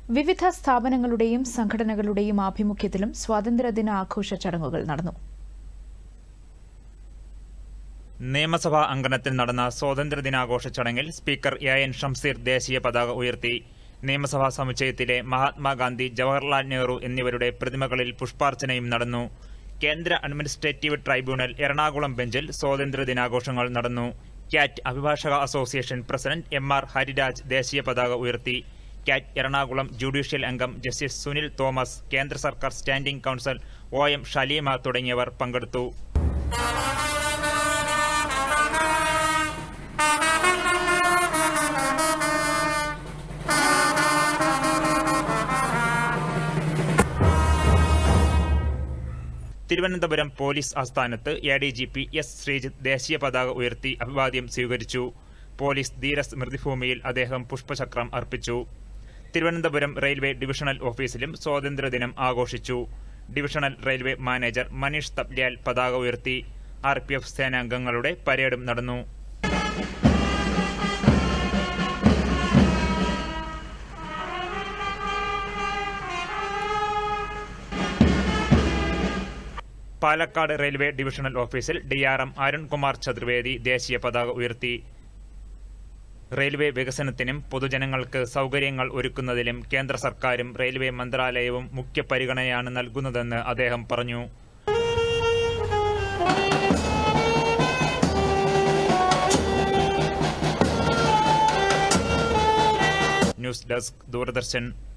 വിവിധ സ്ഥാപനങ്ങളുടെയും സംഘടനകളുടെയും ആഭിമുഖ്യത്തിലും സ്വാതന്ത്ര്യദിന ആഘോഷ ചടങ്ങുകൾ നടന്നു. നിയമസഭാ അങ്കണത്തിൽ നടന്ന സ്വാതന്ത്ര്യദിനാഘോഷ ചടങ്ങിൽ സ്പീക്കർ എൻ ഷംസീർ ദേശീയ പതാക ഉയർത്തി. നിയമസഭാ സമുച്ചയത്തിലെ മഹാത്മാഗാന്ധി, ജവഹർലാൽ നെഹ്റു എന്നിവരുടെ പ്രതിമകളിൽ പുഷ്പാർച്ചനയും നടന്നു. കേന്ദ്ര അഡ്മിനിസ്ട്രേറ്റീവ് ട്രൈബ്യൂണൽ എറണാകുളം ബെഞ്ചിൽ സ്വാതന്ത്ര്യദിനാഘോഷങ്ങൾ നടന്നു. ക്യാറ്റ് അഭിഭാഷക അസോസിയേഷൻ പ്രസിഡന്റ് MR ഹരിരാജ് ദേശീയ പതാക ഉയർത്തി. ക്യാറ്റ് എറണാകുളം ജുഡീഷ്യൽ അംഗം ജസ്റ്റിസ് സുനിൽ തോമസ്, കേന്ദ്ര സർക്കാർ സ്റ്റാൻഡിംഗ് കൌൺസിൽ OM ഷലീമ തുടങ്ങിയവർ പങ്കെടുത്തു. തിരുവനന്തപുരം പോലീസ് ആസ്ഥാനത്ത് ADGP S ശ്രീജിത്ത് ദേശീയ പതാക ഉയർത്തി അഭിവാദ്യം സ്വീകരിച്ചു. പോലീസ് ധീരസ്മൃതിഭൂമിയിൽ അദ്ദേഹം പുഷ്പചക്രം അർപ്പിച്ചു. തിരുവനന്തപുരം റെയിൽവേ ഡിവിഷണൽ ഓഫീസിലും സ്വാതന്ത്ര്യദിനം ആഘോഷിച്ചു. Divisional railway manager Manish Thapliyal പതാക ഉയർത്തി. RPF സേനാംഗങ്ങളുടെ പരേഡും നടന്നു. പാലക്കാട് റെയിൽവേ ഡിവിഷണൽ ഓഫീസിൽ DRM അരുൺകുമാർ ചതുർവേദി ദേശീയ പതാക ഉയർത്തി. റെയിൽവേ വികസനത്തിനും പൊതുജനങ്ങൾക്ക് സൗകര്യങ്ങൾ ഒരുക്കുന്നതിലും കേന്ദ്ര സർക്കാരും റെയിൽവേ മന്ത്രാലയവും മുഖ്യ പരിഗണനയാണ് നൽകുന്നതെന്ന് അദ്ദേഹം പറഞ്ഞു. News desk, Doordarshan.